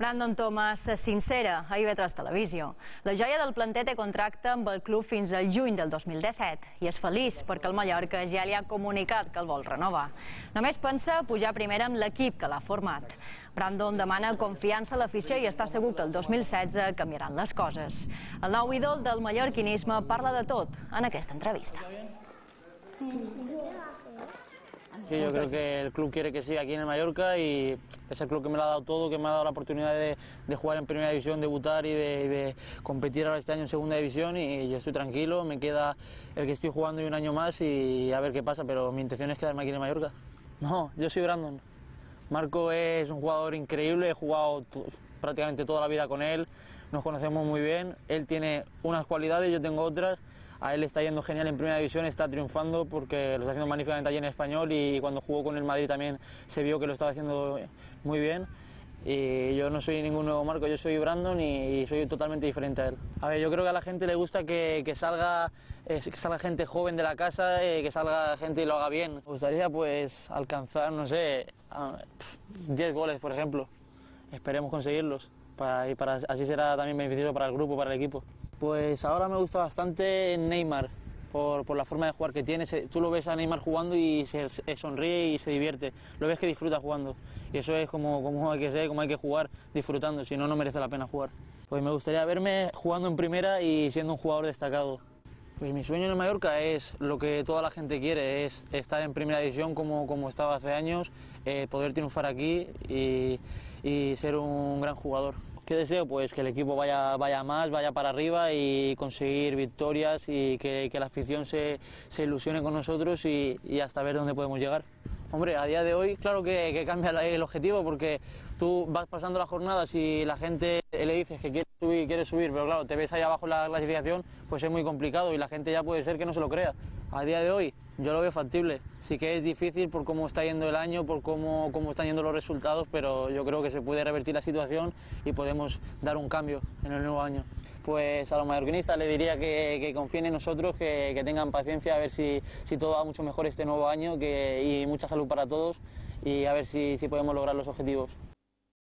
Brandon Thomas sincera a IB3 Televisió. La joia del planter té contracte amb el club fins al juny del 2017 i és feliç perquè el Mallorca ja li ha comunicat que el vol renovar. Només pensa pujar primer amb l'equip que l'ha format. Brandon demana confiança a l'afició i està segur que el 2016 canviaran les coses. El nou ídol del mallorquinisme parla de tot en aquesta entrevista. Sí, yo creo que el club quiere que siga aquí en el Mallorca y es el club que me lo ha dado todo, que me ha dado la oportunidad de jugar en primera división, debutar y de competir ahora este año en segunda división, y yo estoy tranquilo, me queda el que estoy jugando y un año más y a ver qué pasa, pero mi intención es quedarme aquí en el Mallorca. No, yo soy Brandon. Marco es un jugador increíble, he jugado prácticamente toda la vida con él, nos conocemos muy bien, él tiene unas cualidades, yo tengo otras. A él le está yendo genial en primera división, está triunfando porque lo está haciendo magníficamente allí en Español, y cuando jugó con el Madrid también se vio que lo estaba haciendo muy bien. Y yo no soy ningún nuevo Marco, yo soy Brandon y soy totalmente diferente a él. A ver, yo creo que a la gente le gusta que salga gente joven de la casa, que salga gente y lo haga bien. Me gustaría pues alcanzar, no sé, 10 goles por ejemplo. Esperemos conseguirlos así será también beneficioso para el grupo, para el equipo. Pues ahora me gusta bastante Neymar, por la forma de jugar que tiene. Tú lo ves a Neymar jugando y se sonríe y se divierte, lo ves que disfruta jugando, y eso es como hay que ser, como hay que jugar, disfrutando, si no, no merece la pena jugar. Pues me gustaría verme jugando en primera y siendo un jugador destacado. Pues mi sueño en el Mallorca es lo que toda la gente quiere, es estar en primera división como estaba hace años, poder triunfar aquí y ser un gran jugador. ¿Qué deseo? Pues que el equipo vaya más, vaya para arriba y conseguir victorias, y que la afición se ilusione con nosotros y hasta ver dónde podemos llegar. Hombre, a día de hoy claro que cambia el objetivo, porque tú vas pasando las jornadas y la gente le dices que quiere subir, pero claro, te ves ahí abajo en la clasificación, pues es muy complicado y la gente ya puede ser que no se lo crea. A día de hoy yo lo veo factible, sí que es difícil por cómo está yendo el año, por cómo están yendo los resultados, pero yo creo que se puede revertir la situación y podemos dar un cambio en el nuevo año. Pues a los mallorquinistas les diría que confíen en nosotros, que tengan paciencia, a ver si todo va mucho mejor este nuevo año, y mucha salud para todos, y a ver si podemos lograr los objetivos.